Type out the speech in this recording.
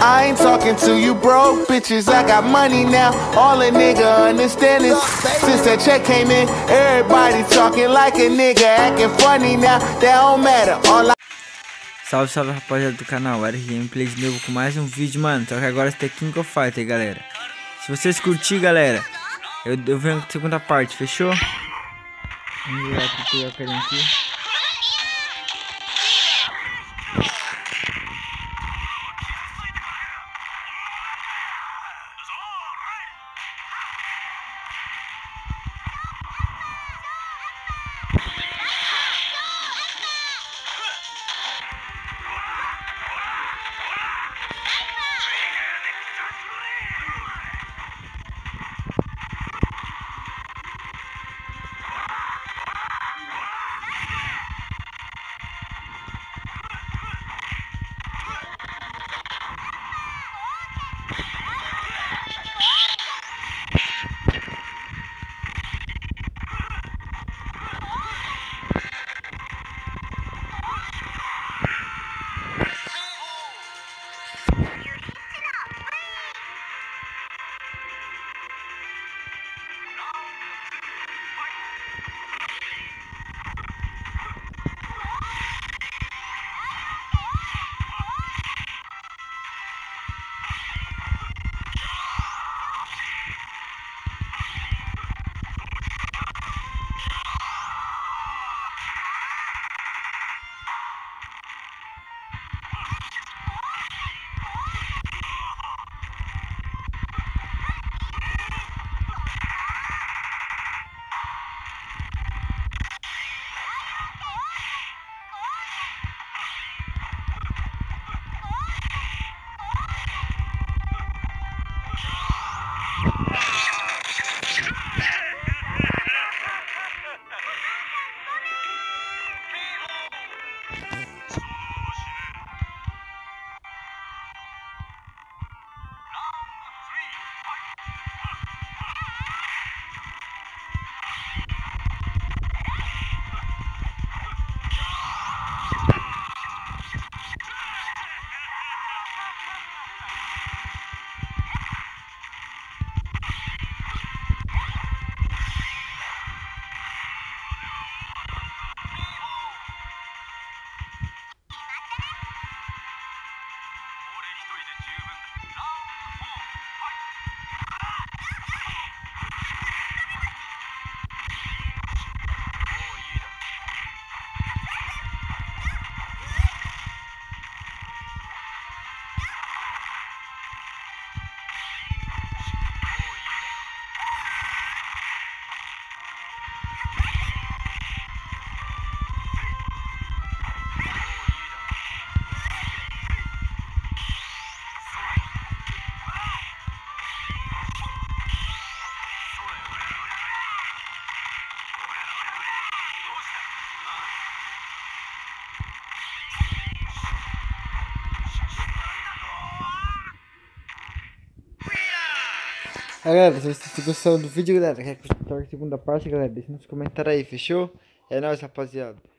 I ain't talking to you broke bitches, I got money now. All a nigga understand is since that check came in, everybody talking like a nigga, acting funny now. That don't matter. All I... Salve, salve rapaziada do canal, Eric Gameplay de novo com mais um vídeo, mano. Só que agora você tem King of Fighter, galera. Se vocês curtirem, galera, eu venho com a segunda parte, fechou? Vamos ver aqui, pegar o carinha aqui. Galera, se vocês gostaram do vídeo, galera, quer que eu toque a segunda parte, galera, deixa nos comentários aí, fechou? É nóis, rapaziada.